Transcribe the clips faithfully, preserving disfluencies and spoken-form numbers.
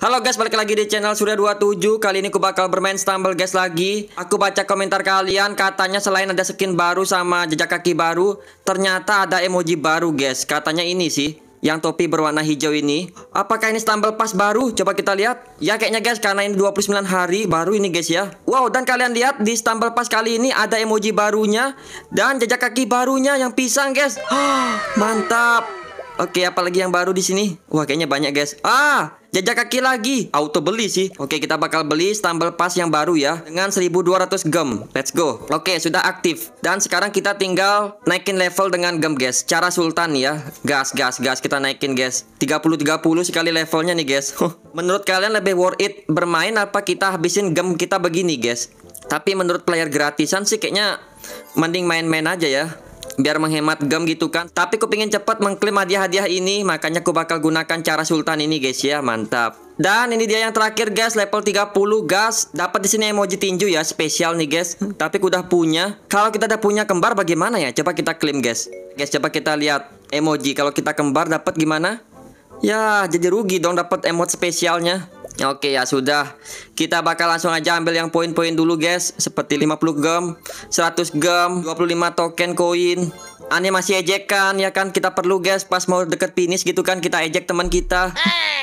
Halo guys, balik lagi di channel Surya dua puluh tujuh. Kali ini aku bakal bermain Stumble guys lagi. Aku baca komentar kalian, katanya selain ada skin baru sama jejak kaki baru, ternyata ada emoji baru guys. Katanya ini sih, yang topi berwarna hijau ini. Apakah ini Stumble Pass baru? Coba kita lihat. Ya kayaknya guys, karena ini dua puluh sembilan hari baru ini guys ya. Wow, dan kalian lihat di Stumble Pass kali ini ada emoji barunya dan jejak kaki barunya yang pisang guys. Mantap. Oke, apalagi yang baru di sini? Wah, kayaknya banyak guys. Ah, jejak kaki lagi. Auto beli sih. Oke, kita bakal beli Stumble Pass yang baru ya, dengan seribu dua ratus gem. Let's go. Oke, sudah aktif. Dan sekarang kita tinggal naikin level dengan gem guys. Cara sultan ya. Gas, gas, gas. Kita naikin guys. tiga puluh tiga puluh sekali levelnya nih guys. Menurut kalian lebih worth it bermain apa kita habisin gem kita begini guys? Tapi menurut player gratisan sih kayaknya mending main-main aja ya, biar menghemat gem gitu kan. Tapi aku pengen cepat mengklaim hadiah-hadiah ini, makanya aku bakal gunakan cara sultan ini guys ya. Mantap. Dan ini dia yang terakhir guys, level tiga puluh gas. Dapat di sini emoji tinju ya, spesial nih guys. Tapi aku udah punya. Kalau kita udah punya kembar bagaimana ya? Coba kita klaim guys. Guys, coba kita lihat emoji kalau kita kembar dapat gimana? Ya, jadi rugi dong dapat emot spesialnya. Oke ya sudah, kita bakal langsung aja ambil yang poin-poin dulu guys. Seperti lima puluh gem, seratus gem, dua puluh lima token koin, animasi ejekan ya kan, kita perlu guys. Pas mau deket finish gitu kan, kita ejek teman kita.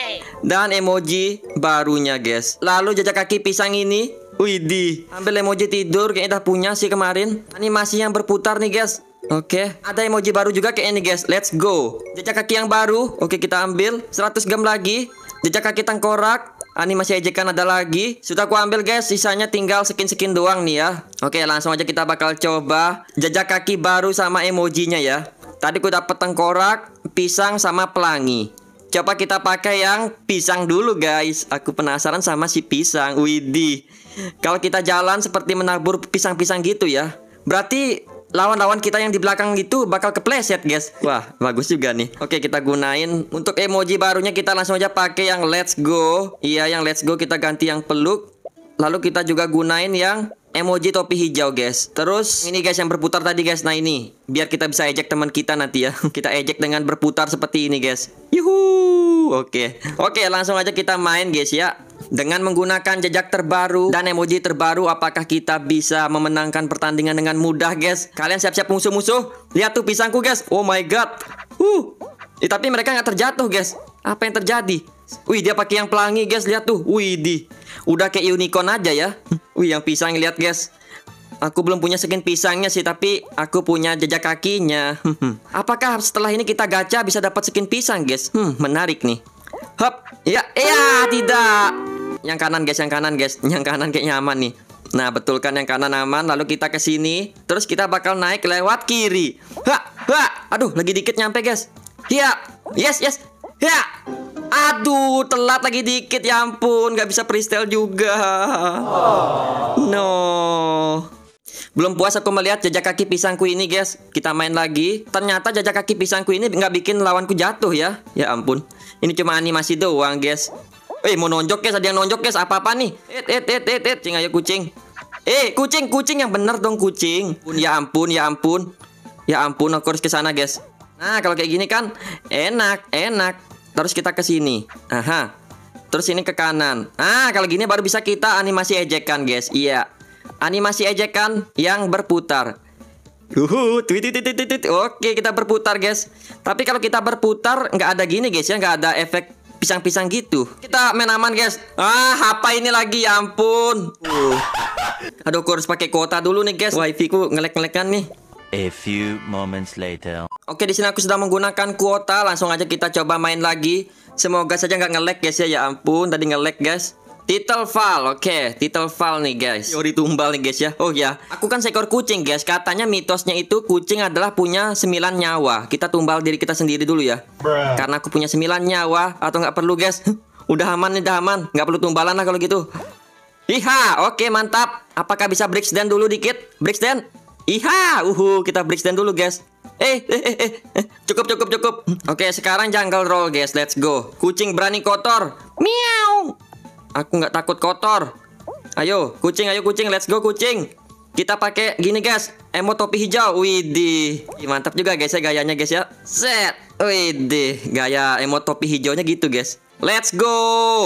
Dan emoji barunya guys. Lalu jejak kaki pisang ini, widih, ambil emoji tidur, kayaknya udah punya sih kemarin. Animasi yang berputar nih guys. Oke, ada emoji baru juga kayak ini guys. Let's go. Jejak kaki yang baru. Oke, kita ambil seratus gem lagi. Jejak kaki tengkorak, animasi ejekan ada lagi. Sudah aku ambil guys, sisanya tinggal skin-skin doang nih ya. Oke, langsung aja kita bakal coba jejak kaki baru sama emojinya ya. Tadi aku dapet tengkorak, pisang sama pelangi. Coba kita pakai yang pisang dulu guys. Aku penasaran sama si pisang. Widih, kalau kita jalan seperti menabur pisang-pisang gitu ya, berarti lawan-lawan kita yang di belakang itu bakal kepleset guys. Wah, bagus juga nih. Oke, kita gunain. Untuk emoji barunya kita langsung aja pakai yang let's go. Iya, yang let's go kita ganti yang peluk. Lalu kita juga gunain yang emoji topi hijau guys. Terus ini guys yang berputar tadi guys. Nah ini, biar kita bisa ejek teman kita nanti ya. Kita ejek dengan berputar seperti ini guys. Yuhu. Oke. Oke, langsung aja kita main guys ya. Dengan menggunakan jejak terbaru dan emoji terbaru, apakah kita bisa memenangkan pertandingan dengan mudah guys? Kalian siap-siap musuh-musuh. Lihat tuh pisangku guys. Oh my god. Uh. Eh, tapi mereka nggak terjatuh guys. Apa yang terjadi? Wih, dia pakai yang pelangi guys. Lihat tuh. Wih, di. Udah kayak unicorn aja ya. Wih, yang pisang lihat guys. Aku belum punya skin pisangnya sih, tapi aku punya jejak kakinya. Apakah setelah ini kita gacha bisa dapat skin pisang guys? Hmm, menarik nih. Hop. Ya, iya, tidak. Yang kanan guys, yang kanan guys. Yang kanan kayaknya aman nih. Nah, betul kan, yang kanan aman. Lalu kita ke sini. Terus kita bakal naik lewat kiri. Ha, ha. Aduh, lagi dikit nyampe guys. Ya. Yes, yes. Ya. Aduh, telat lagi dikit. Ya ampun, nggak bisa freestyle juga. No. Belum puas aku melihat jejak kaki pisangku ini guys. Kita main lagi. Ternyata jejak kaki pisangku ini nggak bikin lawanku jatuh ya. Ya ampun. Ini cuma animasi doang guys. Eh, mau nonjok guys, ada yang nonjok guys. Apa-apa nih? Et, et, et, et, et. Kucing, ayo kucing. Eh, kucing, kucing yang bener dong kucing. Ya ampun, ya ampun. Ya ampun, aku harus ke sana guys. Nah, kalau kayak gini kan enak, enak. Terus kita ke sini. Aha. Terus ini ke kanan. Ah, kalau gini baru bisa kita animasi ejekan guys. Iya. Animasi ejekan yang berputar. Uhu, tweet, tweet, tweet, tweet. Oke, kita berputar guys. Tapi kalau kita berputar nggak ada gini guys ya, nggak ada efek pisang-pisang gitu. Kita main aman guys. Ah, apa ini lagi, ya ampun. Uh. Aduh, aku harus pakai kuota dulu nih guys. Wifi ku ngelek-ngelekan nih. A few moments later. Oke, di sini aku sudah menggunakan kuota. Langsung aja kita coba main lagi. Semoga saja nggak ngelek guys ya. Ya ampun, tadi ngelek guys. Title file, oke, okay. Title file nih guys. Teori tumbal nih guys ya. Oh ya, aku kan seekor kucing guys. Katanya mitosnya itu kucing adalah punya sembilan nyawa. Kita tumbal diri kita sendiri dulu ya. Bruh. Karena aku punya sembilan nyawa. Atau nggak perlu guys. Udah aman nih, udah aman. Nggak perlu tumbalan lah kalau gitu. Iha, oke okay, mantap. Apakah bisa breakdance dulu dikit? Breakdance. Iha, uhu, kita breakdance dulu guys. Eh, eh, eh, eh, cukup, cukup, cukup. Oke, okay, sekarang jungle roll guys. Let's go. Kucing berani kotor. Miau. Aku nggak takut kotor. Ayo kucing, ayo kucing, let's go kucing. Kita pakai gini guys, emot topi hijau. Widih, mantap juga guys ya gayanya guys ya. Set. Widih, gaya emot topi hijaunya gitu guys. Let's go.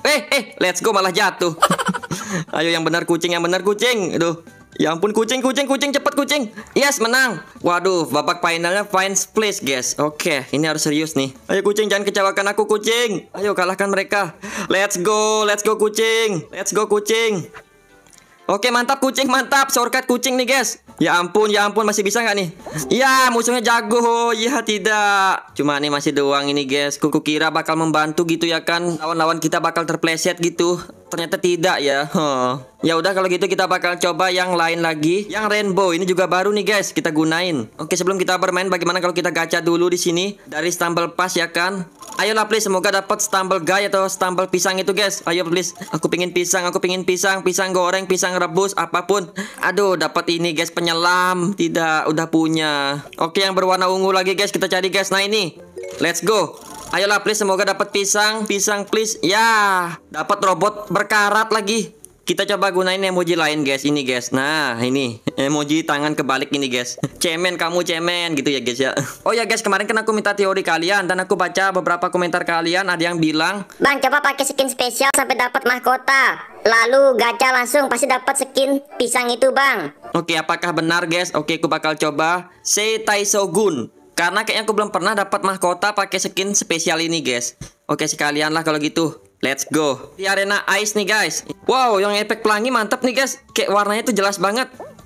Eh, eh, let's go malah jatuh. Ayo yang benar kucing, yang benar kucing. Aduh. Ya ampun kucing, kucing, kucing, cepet kucing. Yes, menang. Waduh, babak finalnya Finds Place, guys. Oke, ini harus serius nih. Ayo kucing, jangan kecewakan aku kucing. Ayo kalahkan mereka. Let's go, let's go kucing. Let's go kucing. Oke, mantap kucing, mantap. Shortcut kucing nih, guys. Ya ampun, ya ampun, masih bisa nggak nih? Ya, musuhnya jago. Ya tidak. Cuma nih masih doang ini, guys. Kuku kira bakal membantu gitu ya kan. Lawan-lawan kita bakal terpleset gitu. Ternyata tidak ya. Huh. Ya udah kalau gitu kita bakal coba yang lain lagi. Yang rainbow ini juga baru nih, guys. Kita gunain. Oke, sebelum kita bermain, bagaimana kalau kita gacha dulu di sini dari stumble pass ya kan? Ayolah please, semoga dapat stumble guy atau stumble pisang itu, guys. Ayo please. Aku pingin pisang, aku pingin pisang, pisang goreng, pisang rebus, apapun. Aduh, dapat ini, guys, penyelam. Tidak, udah punya. Oke, yang berwarna ungu lagi, guys. Kita cari, guys. Nah, ini. Let's go. Ayolah please, semoga dapat pisang, pisang please. Ya, dapat robot berkarat lagi. Kita coba gunain emoji lain, guys. Ini, guys. Nah, ini emoji tangan kebalik ini, guys. Cemen kamu, cemen gitu ya, guys ya. Oh ya, guys, kemarin kan aku minta teori kalian dan aku baca beberapa komentar kalian. Ada yang bilang, "Bang, coba pakai skin spesial sampai dapat mahkota. Lalu gacha langsung pasti dapat skin pisang itu, Bang." Oke, apakah benar, guys? Oke, aku bakal coba. Sei Taisogun. Karena kayaknya aku belum pernah dapat mahkota pakai skin spesial ini, guys. Oke, sekalian lah kalau gitu. Let's go. Di arena ice nih, guys. Wow, yang efek pelangi mantap nih, guys. Kayak warnanya tuh jelas banget.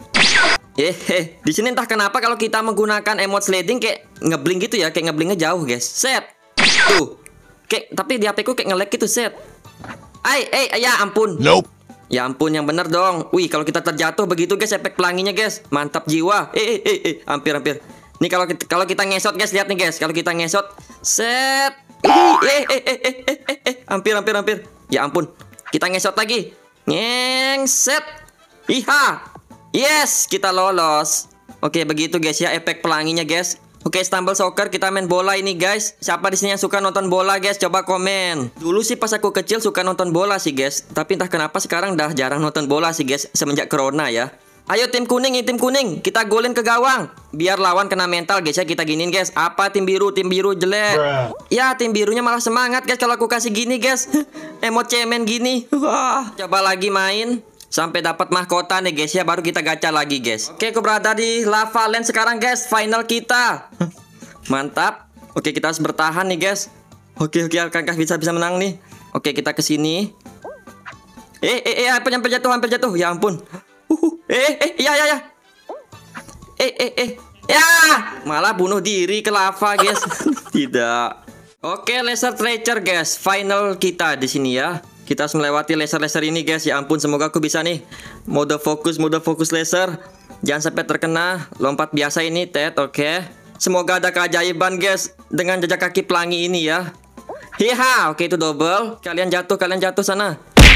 Hehe. Di sini entah kenapa kalau kita menggunakan emote sliding kayak ngeblink gitu ya, kayak ngeblinknya jauh, guys. Set. Tuh. Kayak tapi di H P ku kayak nge-lag gitu, set. Ay, eh, ya ampun. Nope. Ya ampun, yang bener dong. Wih, kalau kita terjatuh begitu, guys, efek pelanginya, guys. Mantap jiwa. Eh, eh, eh, eh. Hampir, hampir. Nih kalau kita, kalau kita ngesot, guys, lihat nih, guys. Kalau kita ngesot, set. Eh, eh, eh, eh, eh, eh, eh, eh. Hampir, hampir, hampir. Ya ampun. Kita ngesot lagi. Ngengset. Iha. Yes, kita lolos. Oke, begitu, guys ya, efek pelanginya, guys. Oke, Stumble Soccer, kita main bola ini, guys. Siapa di sini yang suka nonton bola, guys? Coba komen. Dulu sih pas aku kecil suka nonton bola sih, guys. Tapi entah kenapa sekarang dah jarang nonton bola sih, guys. Semenjak corona ya. Ayo tim kuning, tim kuning. Kita golin ke gawang. Biar lawan kena mental, guys ya. Kita giniin, guys. Apa tim biru? Tim biru jelek. Bruh. Ya, tim birunya malah semangat, guys, kalau aku kasih gini, guys. Emot cemen gini. Wah. Coba lagi main sampai dapat mahkota nih, guys ya. Baru kita gacha lagi, guys. Oke, aku berada di Lava Land sekarang, guys. Final kita. Mantap. Oke, kita harus bertahan nih, guys. Oke, oke, Kakak bisa bisa menang nih. Oke, kita ke sini. Eh, eh, eh, hampir hampir jatuh, hampir jatuh. Ya ampun. Uh, eh, eh, ya, ya, ya. Eh, eh, eh. Ya, malah bunuh diri ke lava, guys. Tidak. Oke, laser treasure, guys. Final kita di sini ya. Kita harus melewati laser-laser ini, guys. Ya ampun, semoga aku bisa nih. Mode fokus, mode fokus laser. Jangan sampai terkena. Lompat biasa ini, Ted. Oke. Semoga ada keajaiban, guys, dengan jejak kaki pelangi ini ya. Hiha, oke itu double. Kalian jatuh, kalian jatuh sana.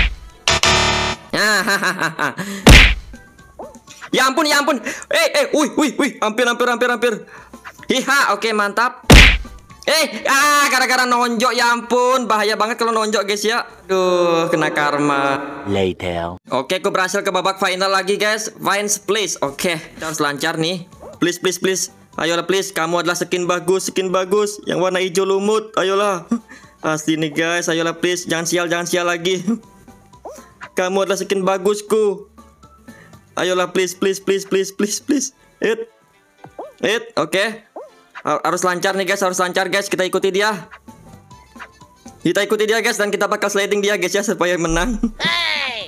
Hahaha. Ya ampun, ya ampun. Eh, eh, wih, wih, wih. Hampir, hampir, hampir, hampir. Hiha, oke, mantap. Eh, ah, gara-gara nonjok, ya ampun. Bahaya banget kalau nonjok, guys ya. Duh, kena karma. Later. Oke, aku berhasil ke babak final lagi, guys. Finds Place. Oke, kita harus lancar nih. Please, please, please. Ayolah, please. Kamu adalah skin bagus, skin bagus. Yang warna hijau lumut. Ayolah. Asli nih, guys. Ayolah, please. Jangan sial, jangan sial lagi. Kamu adalah skin bagusku. Ayolah, please, please, please, please, please, please. It, it, oke. Okay. Harus lancar nih, guys, harus lancar, guys. Kita ikuti dia. Kita ikuti dia, guys, dan kita bakal sliding dia, guys ya, supaya menang. Hey.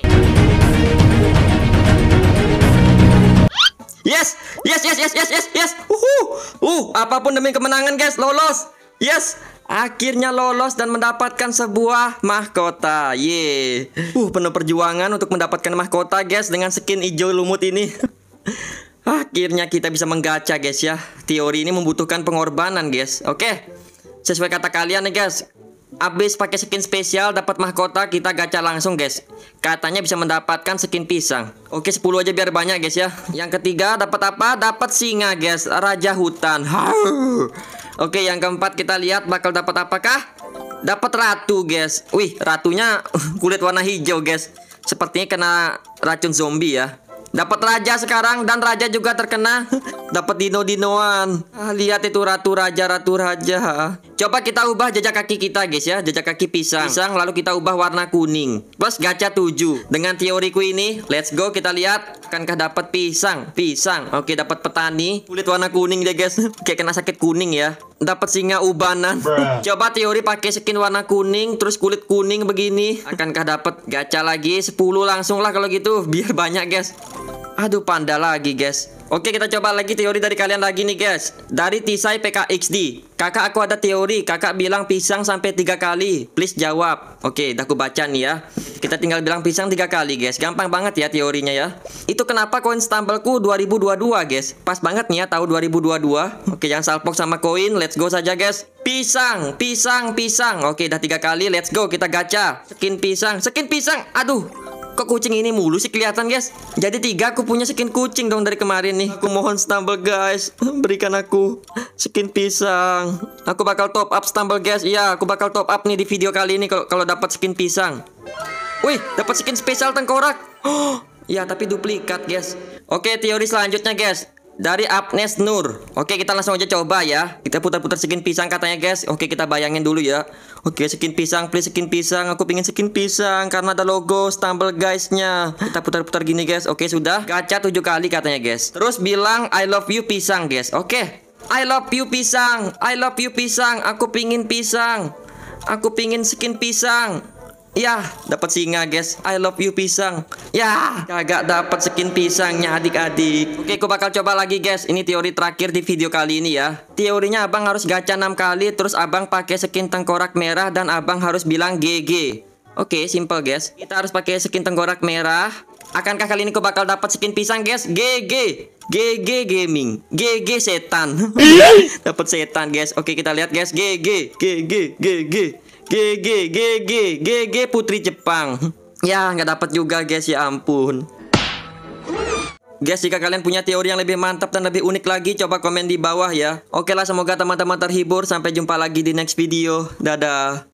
Yes, yes, yes, yes, yes, yes, yes. Uhuh. Uh, apapun demi kemenangan, guys, lolos. Yes. Akhirnya lolos dan mendapatkan sebuah mahkota. Ye. Uh, penuh perjuangan untuk mendapatkan mahkota, guys, dengan skin hijau lumut ini. Akhirnya kita bisa menggacha, guys ya. Teori ini membutuhkan pengorbanan, guys. Oke. Sesuai kata kalian nih, guys. Abis pakai skin spesial dapat mahkota, kita gacha langsung, guys. Katanya bisa mendapatkan skin pisang. Oke, sepuluh aja biar banyak, guys ya. Yang ketiga dapat apa? Dapat singa, guys. Raja hutan. Oke, yang keempat kita lihat bakal dapat apakah? Dapat ratu, guys. Wih, ratunya kulit warna hijau, guys. Sepertinya kena racun zombie ya. Dapat raja sekarang dan raja juga terkena. Dapat dino-dinoan. Ah, lihat itu ratu raja, ratu raja. Coba kita ubah jejak kaki kita guys ya. Jejak kaki pisang. Pisang lalu kita ubah warna kuning. Plus gacha tujuh. Dengan teoriku ini, let's go kita lihat akankah dapat pisang. Pisang. Oke, dapat petani. Kulit warna kuning deh guys. Kayak kena sakit kuning ya. Dapat singa ubanan. Coba teori pakai skin warna kuning terus kulit kuning begini. Akankah dapat gacha lagi sepuluh langsung lah kalau gitu biar banyak guys. Aduh, panda lagi guys. Oke, kita coba lagi teori dari kalian lagi nih guys. Dari Tisai P K X D. Kakak, aku ada teori. Kakak bilang pisang sampai tiga kali. Please jawab. Oke, udah aku baca nih ya. Kita tinggal bilang pisang tiga kali guys. Gampang banget ya teorinya ya. Itu kenapa koin stumbleku dua ribu dua puluh dua guys. Pas banget nih ya tahun dua ribu dua puluh dua. Oke, jangan salpok sama koin. Let's go saja guys. Pisang, pisang, pisang. Oke, udah tiga kali. Let's go, kita gacha. Skin pisang, skin pisang. Aduh, kok kucing ini mulu sih kelihatan guys. Jadi tiga aku punya skin kucing dong dari kemarin nih. Aku mohon Stumble guys, berikan aku skin pisang. Aku bakal top up Stumble guys. Iya, aku bakal top up nih di video kali ini kalau kalau dapat skin pisang. Wih, dapat skin spesial tengkorak. Oh, ya tapi duplikat guys. Oke, teori selanjutnya guys. Dari Apnes Nur. Oke, kita langsung aja coba ya. Kita putar-putar skin pisang katanya guys. Oke, kita bayangin dulu ya. Oke, skin pisang, please skin pisang. Aku pingin skin pisang karena ada logo Stumble guys-nya. Kita putar-putar gini guys. Oke, sudah. Gacha tujuh kali katanya guys. Terus bilang I love you pisang guys. Oke, I love you pisang. I love you pisang. Aku pingin pisang. Aku pingin skin pisang. Ya, dapat singa guys. I love you pisang. Ya, kagak dapat skin pisangnya adik-adik. Oke, aku bakal coba lagi guys. Ini teori terakhir di video kali ini ya. Teorinya abang harus gacha enam kali. Terus abang pakai skin tengkorak merah. Dan abang harus bilang G G. Oke, simple guys. Kita harus pakai skin tengkorak merah. Akankah kali ini aku bakal dapat skin pisang guys? G G. G G gaming. G G setan. Dapat setan guys. Oke, kita lihat guys. G G. G G. G G. G G, G G, G G Putri Jepang. Ya, nggak dapat juga guys, ya ampun. Guys, jika kalian punya teori yang lebih mantap dan lebih unik lagi, coba komen di bawah ya. Oke lah, semoga teman-teman terhibur. Sampai jumpa lagi di next video. Dadah.